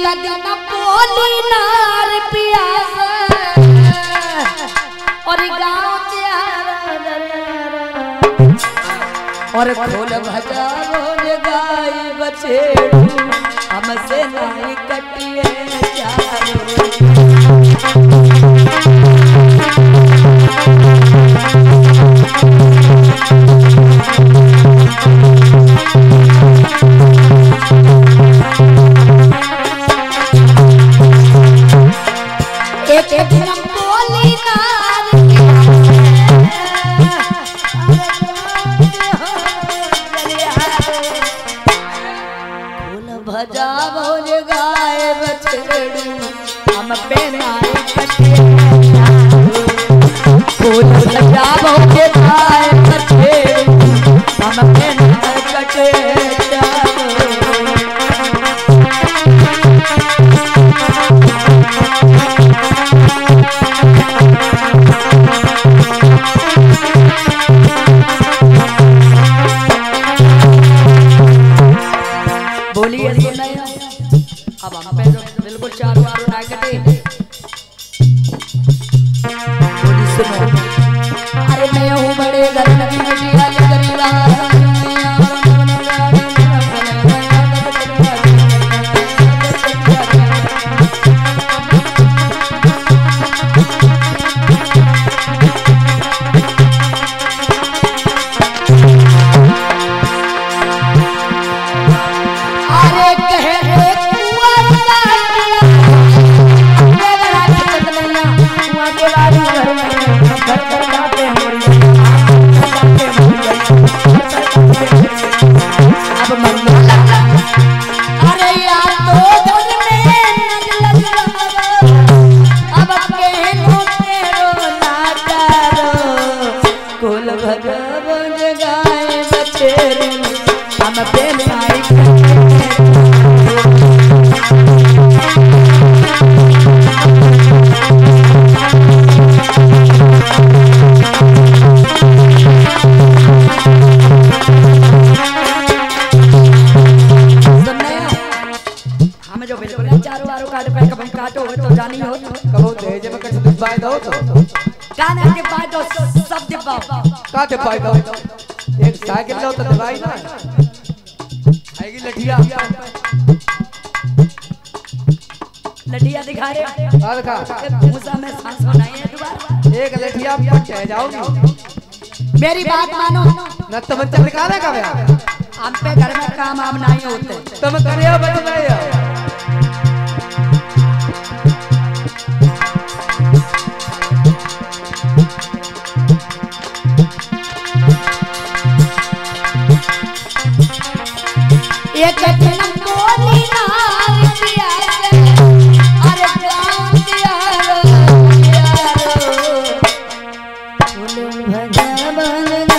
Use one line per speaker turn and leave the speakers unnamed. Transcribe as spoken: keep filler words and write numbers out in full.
दिन बोली नार पियास और गाँव और खोल भजाओ गाय बछेड़ू हमसे नहीं कटिए एक एक दिन बोली नार भजाओ गाय बछड़ू हम पे नाई कटे फूल भजाओ गाय बछड़ू हम पे नाई कटे बोलिए अब हम पे तो बिल्कुल चारों आरों ना कटे बोली सुनो अरे मैं हूँ बड़े घर में मटिया गरीबा काटो तो जानी हो कहो दे जे में कट दिपाई दो तो काने के पाई दो सब दिपाओ का दिपाई दो एक साइकिल लो तो दवाई ना आएगी लठिया लठिया दिखा रे आ दिखा मुसा में सांस बनाई है दोबारा एक लठिया पट जाओगी मेरी बात मानो न तुम चल दिखाने का बे हम पे घर में काम आम नहीं होते तुम करिया बताइए एक दिन बोली नार पियास अरे गाँव यारो यारो फूल भजावन